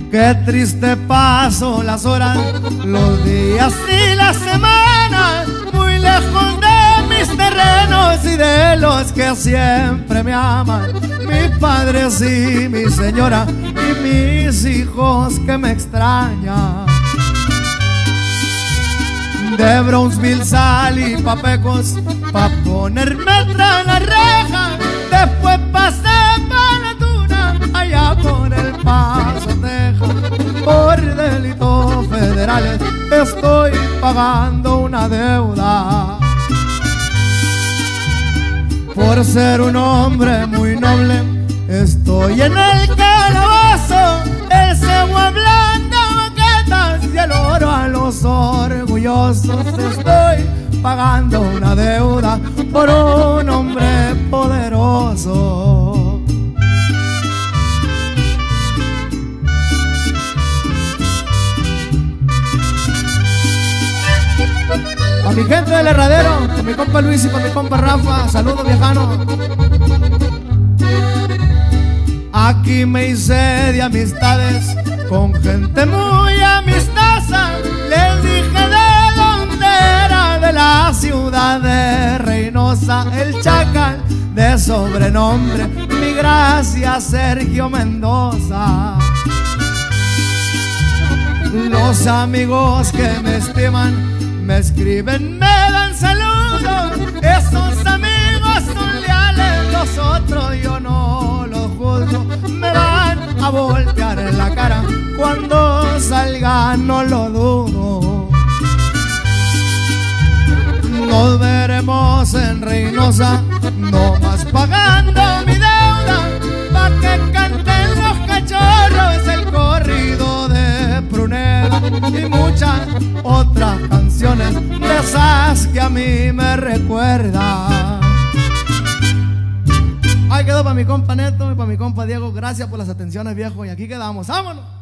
Qué triste paso las horas, los días y las semanas, muy lejos de mis terrenos y de los que siempre me aman, mis padres y mi señora y mis hijos que me extrañan. De Brownsville salí pa' Pecos, pa' ponerme tras la reja. Después pasé pa' la Tuna, allá por El Paso, Texas. Por delitos federales estoy pagando una deuda. Por ser un hombre muy noble estoy en el calabozo. El cebo hablando baquetas y el oro a los orgullosos. Estoy pagando una deuda por un hombre poderoso. Pa' mi gente del Herradero, pa' mi compa Luis y pa' mi compa Rafa, saludos viejanos. Aquí me hice de amistades con gente muy amistosa. Les dije de dónde era, de la ciudad de Reynosa. El Chacal de sobrenombre, mi gracia Sergio Mendoza. Los amigos que me estiman me escriben, me dan saludos. Esos amigos son leales, los otros yo no los juzgo. Me van a voltear en la cara cuando salga, no lo dudo. Nos veremos en Reynosa, no más pagando mi deuda, pa' que canten los cachorros el corrido de Pruneda y muchas otras canciones de esas que a mí me recuerdan. Ahí quedó para mi compa Neto y para mi compa Diego. Gracias por las atenciones, viejo, y aquí quedamos. ¡Vámonos!